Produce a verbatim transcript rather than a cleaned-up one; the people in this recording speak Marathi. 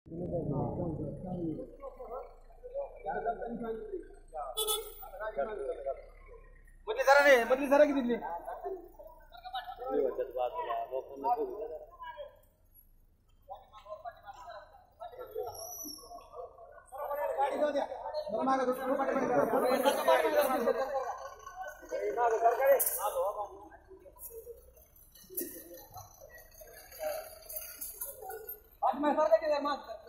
बदली जरा रे बदली जरा किती दिली आज मैं सर का